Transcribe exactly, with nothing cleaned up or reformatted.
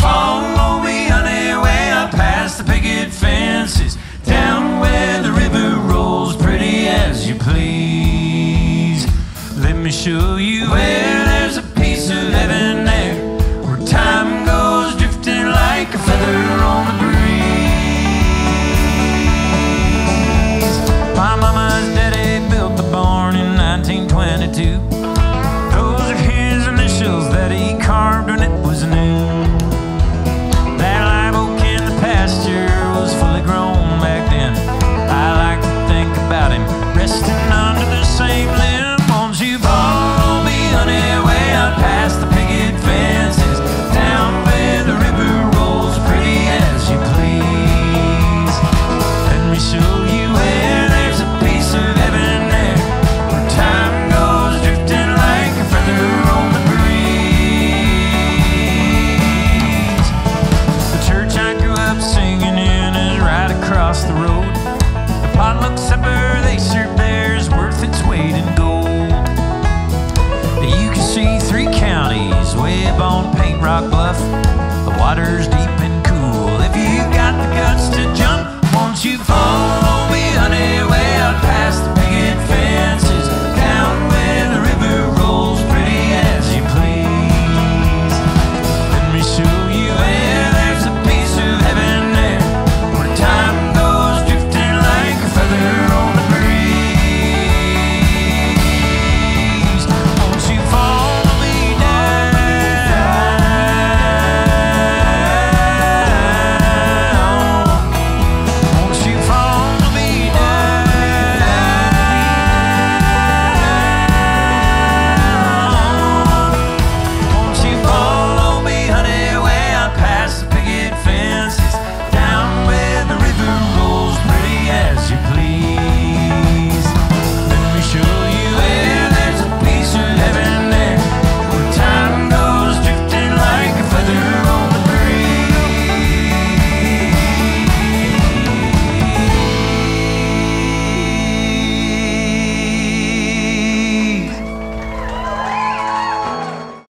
follow me, honey, way up past the picket fences, down where the river rolls, pretty as you please. Let me show you where there's a piece of heaven there, where time goes drifting like a feather on the breeze. My mama's daddy built the barn in nineteen twenty-two. Those are his initials that he carved when it was new. That live oak in the pasture was fully grown back then. I like to think about him resting under the same limb. Won't you follow me, honey, way out past the picket fences, down where the river rolls, pretty as you please. Let me show you where there's a piece of heaven there, where time goes drifting like a feather on the breeze. The church I grew up singing in is right across the road. The potluck supper they serve there is worth its weight in gold. You can see three counties way up on Paint Rock Bluff. The water's deep and cool. If you've got the guts to jump, won't you fall?